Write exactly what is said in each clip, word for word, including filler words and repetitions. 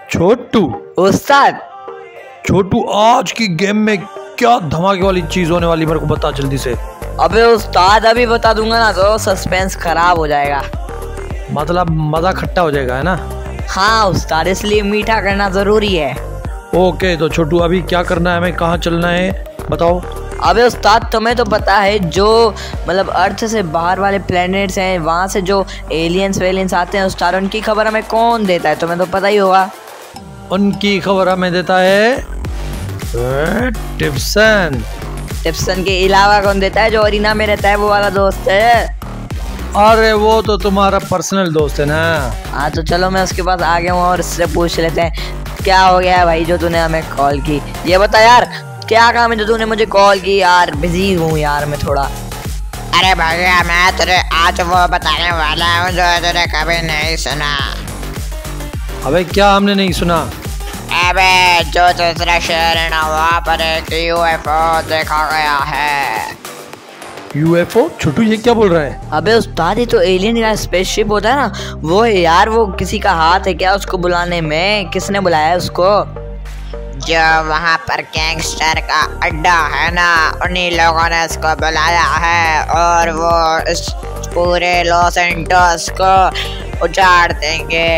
छोटू उस्ताद छोटू आज की गेम में क्या धमाके वाली चीज होने वाली मेरे को बता जल्दी से। अबे उस्ताद अभी बता दूंगा ना तो सस्पेंस खराब हो जाएगा। मतलब मजा खट्टा हो जाएगा है ना। हाँ उस्ताद इसलिए मीठा करना जरूरी है। ओके तो छोटू अभी क्या करना है, हमें कहाँ चलना है बताओ। अबे उस्ताद तुम्हें तो पता है जो मतलब अर्थ से बाहर वाले प्लैनेट्स हैं वहाँ से जो एलियंस वेलियंस आते हैं उस्ताद उनकी खबर हमें कौन देता है, तुम्हें तो पता ही होगा। उनकी खबर हमें देता है टिप्सन। टिप्सन के अलावा कौन देता है? जो अरीना में रहता है वो वाला दोस्त है। अरे वो तो तुम्हारा पर्सनल दोस्त है ना। हाँ तो चलो मैं उसके पास आ गया हूँ और उससे पूछ लेते हैं क्या हो गया है भाई जो तूने हमें कॉल की। ये बता यार क्या काम है जो तूने मुझे कॉल की? यार बिजी हूँ यार मैं थोड़ा। अरे भैया मैं तुझे आज वो बताने वाला हूँ जो तुझे कभी नहीं सुना। अबे क्या हमने नहीं सुना? अबे जो दूसरा शहर है ना वहाँ पर एक यूएफओ देखा गया है। यूएफओ? छोटू ये क्या बोल रहा है? अबे उस्ताद ये तो एलियन का स्पेसशिप होता है ना वो है यार। वो किसी का हाथ है क्या उसको बुलाने में? किसने बुलाया है उसको? जो वहाँ पर गैंगस्टर का अड्डा है ना उन्हीं लोगों ने इसको बुलाया है और वो इस पूरे लॉस एंटोस को उजाड़ देंगे।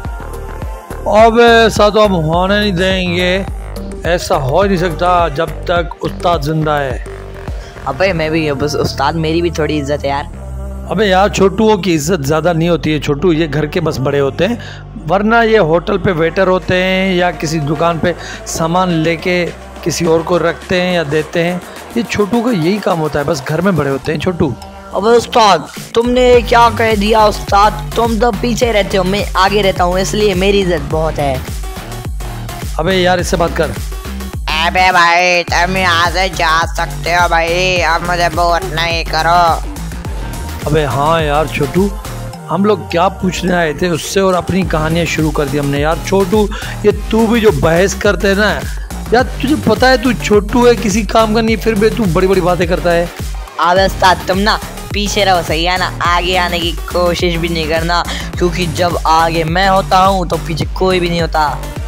अब ऐसा तो हम होने नहीं देंगे, ऐसा हो नहीं सकता जब तक उस्ताद जिंदा है। अबे मैं भी बस उस्ताद मेरी भी थोड़ी इज्जत है यार। अबे यार छोटुओं की इज्जत ज़्यादा नहीं होती है छोटू, ये घर के बस बड़े होते हैं, वरना ये होटल पे वेटर होते हैं या किसी दुकान पे सामान लेके किसी और को रखते हैं या देते हैं। ये छोटू का यही काम होता है, बस घर में बड़े होते हैं छोटू। अबे उस्ताद तुमने क्या कह दिया उस्ताद? तुम तो पीछे रहते हो मैं आगे रहता हूँ इसलिए मेरी इज्जत बहुत है। अबे यार इससे बात कर। अबे भाई तुम यहाँ से जा सकते हो भाई, अब मुझे बोर नहीं करो। अबे हाँ यार छोटू हम लोग क्या पूछने आए थे उससे और अपनी कहानियाँ शुरू कर दी हमने यार। छोटू ये तू भी जो बहस करते है ना यार, तुझे पता है तू छोटू है किसी काम का नहीं, फिर भी तू बड़ी बड़ी बातें करता है। अबे उस्ताद तुम ना पीछे रहो सही है ना, आगे आने की कोशिश भी नहीं करना क्योंकि जब आगे मैं होता हूँ तो पीछे कोई भी नहीं होता।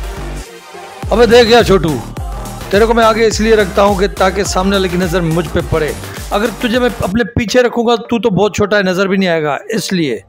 अबे देख यार छोटू तेरे को मैं आगे इसलिए रखता हूँ कि ताकि सामने वाले की नज़र मुझ पे पड़े। अगर तुझे मैं अपने पीछे रखूंगा तू तो बहुत छोटा है, नज़र भी नहीं आएगा इसलिए।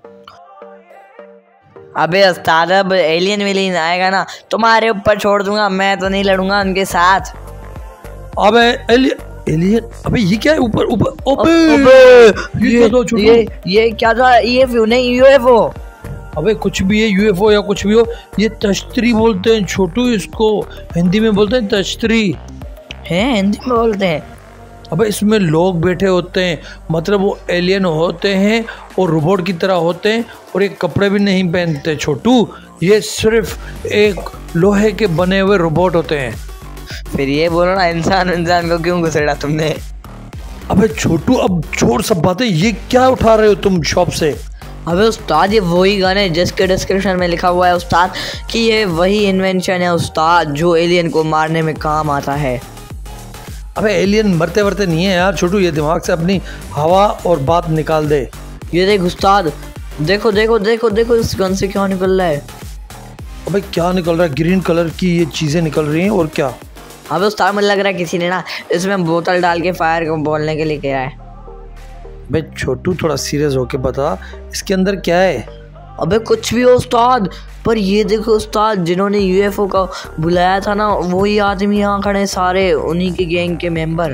अबे उस्ताद अब एलियन वेलियन आएगा ना तुम्हारे ऊपर छोड़ दूंगा, मैं तो नहीं लड़ूंगा उनके साथ। अबे एलियन एलियन अबे ये क्या है ऊपर ऊपर? अबे ये ये तो छोटू ये ये क्या था? ईएफओ नहीं यूएफओ। अबे कुछ भी है यूएफओ या कुछ भी हो, ये तश्तरी बोलते हैं छोटू, इसको हिंदी में बोलते हैं तश्तरी। हैं हिंदी में बोलते हैं? अबे इसमें लोग बैठे होते हैं, मतलब वो एलियन होते हैं और रोबोट की तरह होते हैं और एक कपड़े भी नहीं पहनते छोटू, ये सिर्फ एक लोहे के बने हुए रोबोट होते हैं। फिर ये बोलो ना इंसान इंसान को क्यों घुसेड़ा तुमने? अबे छोटू अब छोड़ सब बातें, ये क्या उठा रहे हो तुम शॉप से? अबे उस्ताद ये वही गन है जिसके डिस्क्रिप्शन में लिखा हुआ है उस्ताद कि ये वही इन्वेंशन है उस्ताद जो एलियन को मारने में काम आता है। अबे एलियन मरते मरते नहीं है यार छोटू, ये दिमाग से अपनी हवा और बात निकाल दे। ये देख उस्ताद देखो देखो देखो देखो इस गन से क्या निकल रहा है। अबे क्या निकल रहा है? ग्रीन कलर की ये चीज़ें निकल रही हैं और क्या? अबे उस्ताद मुझे लग रहा है किसी ने ना इसमें बोतल डाल के फायर को बोलने के लिए किया है। अबे छोटू थोड़ा सीरियस होके बता इसके अंदर क्या है? अबे कुछ भी हो उस्ताद, पर ये देखो उस्ताद जिन्होंने यूएफओ का बुलाया था ना वही आदमी यहाँ खड़े सारे, उन्हीं के गैंग के मेंबर।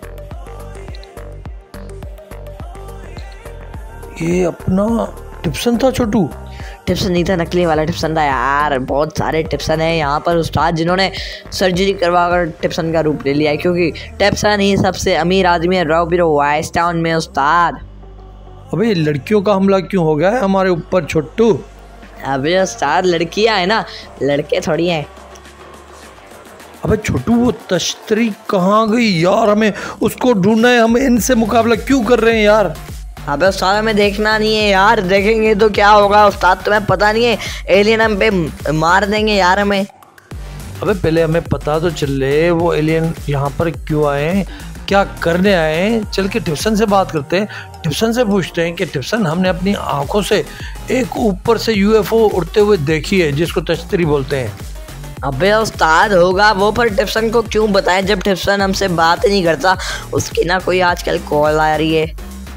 ये अपना टिप्सन था छोटू? टिप्सन नहीं था, नकली वाला टिप्सन था यार। बहुत सारे टिप्सन है यहाँ पर उस्ताद जिन्होंने सर्जरी करवा कर टिप्सन का रूप ले लिया है क्योंकि टिप्सन ही सबसे अमीर आदमी है रॉबिरो वाइस टाउन में उस्ताद। अबे ये लड़कियों का हमला क्यों हो गया है हमारे ऊपर छोटू? अबे उस्ताद लड़कियाँ है ना, लड़के थोड़ी हैं। अबे छोटू वो तश्तरी कहाँ गई यार? हमें उसको ढूंढना है, हम इनसे मुकाबला क्यों कर रहे हैं यार? अबे उस्ताद हमें देखना नहीं है यार, देखेंगे तो क्या होगा उस्ताद तुम्हें पता नहीं है एलियन हम पे मार देंगे यार हमें। अबे पहले हमें पता तो चले वो एलियन यहाँ पर क्यों आए, क्या करने आए हैं। चल के टिप्सन से बात करते हैं, टिप्सन से पूछते हैं कि टिप्सन हमने अपनी आंखों से एक ऊपर से यूएफओ उड़ते हुए देखी है जिसको तश्तरी बोलते हैं। अबे उस्ताद होगा वो, पर टिप्सन को क्यों बताएं जब टिप्सन हमसे बात ही नहीं करता। उसकी ना कोई आजकल कॉल आ रही है।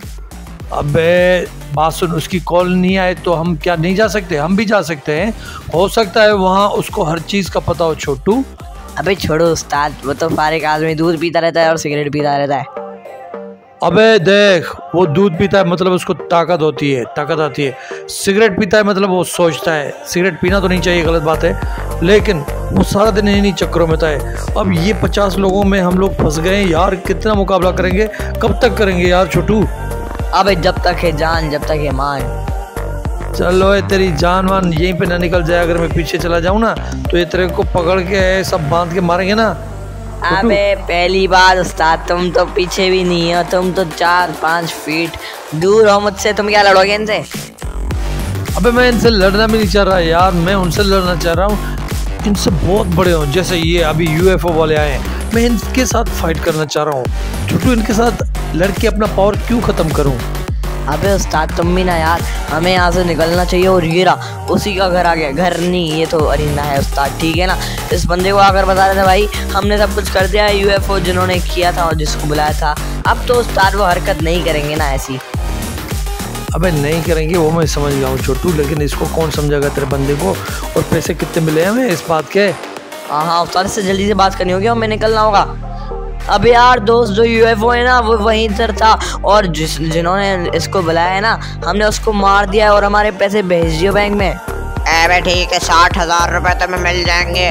अबे बात सुन, उसकी कॉल नहीं आए तो हम क्या नहीं जा सकते? हम भी जा सकते हैं, हो सकता है वहाँ उसको हर चीज़ का पता हो छोटू। अबे छोड़ो उस्ताद, वो तो फारिग आदमी दूध पीता रहता है और सिगरेट पीता रहता है। अबे देख, वो दूध पीता है मतलब उसको ताकत होती है, ताकत आती है। सिगरेट पीता है मतलब वो सोचता है। सिगरेट पीना तो नहीं चाहिए, गलत बात है, लेकिन वो सारा दिन इन्हीं चक्करों में था। अब ये पचास लोगों में हम लोग फंस गए यार, कितना मुकाबला करेंगे, कब तक करेंगे यार छोटू? अबे जब तक है जान जब तक है मान। चलो ये तेरी जान वान यहीं पे ना निकल जाए। अगर मैं पीछे चला जाऊँ ना तो ये तेरे को पकड़ के सब बांध के मारेंगे ना। अबे पहली बात उस्ताद, तुम तो पीछे भी नहीं हो, तुम तो चार पाँच फीट दूर हो मुझसे, तुम क्या लड़ोगे इनसे? अबे मैं इनसे लड़ना भी नहीं चाह रहा यार, मैं उनसे लड़ना चाह रहा हूँ इनसे बहुत बड़े हो, जैसे ये अभी यूएफओ वाले आए हैं, मैं इनके साथ फाइट करना चाह रहा हूँ। छोटू इनके साथ लड़के अपना पावर क्यों ख़त्म करूँ? अबे उस्ताद तुम भी ना यार, हमें यहाँ से निकलना चाहिए। और ये रहा उसी का घर आ गया। घर नहीं, ये तो अरीना है उस्ताद, ठीक है ना। इस बंदे को आकर बता रहे थे भाई हमने सब कुछ कर दिया है, यूएफओ जिन्होंने किया था और जिसको बुलाया था। अब तो उस्ताद वो हरकत नहीं करेंगे ना ऐसी। अबे नहीं करेंगे वो मैं समझ गया हूँ छोटू, लेकिन इसको कौन समझाएगा तेरे बंदे को? और पैसे कितने मिले हमें इस बात के? हाँ हाँ उस्ताद से जल्दी से बात करनी होगी, हमें निकलना होगा। अब यार दोस्त जो यूएफओ है ना वो वहीं पर था, और जिस जिन्होंने इसको बुलाया है ना हमने उसको मार दिया है, और हमारे पैसे भेज दियो बैंक में। अबे ठीक है, साठ हजार रुपए तुम्हें मिल जाएंगे।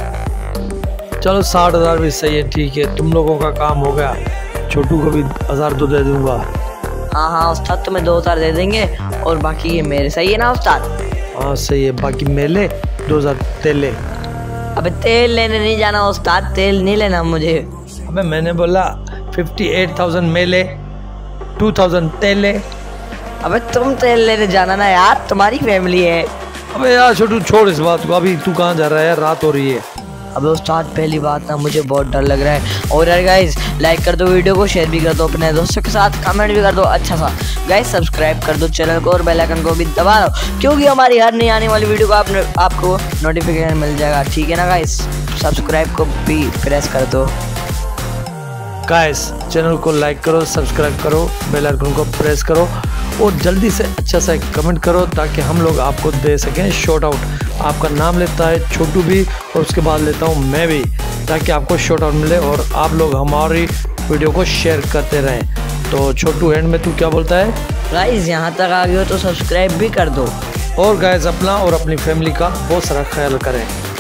चलो साठ हजार भी सही है, ठीक है, तुम लोगों का काम हो गया। छोटू को भी हजार दो दे दूंगा। हाँ हाँ उस्ताद तुम्हें दो हजार दे देंगे, और बाकी ये मेरे, सही है ना उस्ताद? हाँ सही है, बाकी मेले दो हजार तेल ले। अबे तेल लेने नहीं जाना उस्ताद, तेल नहीं लेना मुझे। अबे मैंने बोला फिफ्टी एट थाउजेंड मेले, टू थाउजेंड तेल ले। अबे तुम तेल लेने जाना ना यार, तुम्हारी फैमिली है। अबे यार छोटू छोड़ इस बात को, अभी तू कहाँ जा रहा है यार, रात हो रही है। अबे उस्ताद पहली बात ना मुझे बहुत डर लग रहा है। और यार गाइस लाइक कर दो वीडियो को, शेयर भी कर दो अपने दोस्तों के साथ, कमेंट भी कर दो अच्छा सा। गाइस सब्सक्राइब कर दो चैनल को और बेल आइकन को भी दबा दो, क्योंकि हमारी हर नई आने वाली वीडियो को आप, आपको नोटिफिकेशन मिल जाएगा, ठीक है ना गाइस? सब्सक्राइब को भी प्रेस कर दो। गाइस चैनल को लाइक करो, सब्सक्राइब करो, बेल आइकन को प्रेस करो, और जल्दी से अच्छा सा कमेंट करो ताकि हम लोग आपको दे सकें शॉट आउट। आपका नाम लेता है छोटू भी, और उसके बाद लेता हूँ मैं भी, ताकि आपको शॉट आउट मिले और आप लोग हमारी वीडियो को शेयर करते रहें। तो छोटू एंड में तू क्या बोलता है? गाइस यहाँ तक आ गए हो तो सब्सक्राइब भी कर दो, और गाइस अपना और अपनी फैमिली का बहुत सारा ख्याल करें।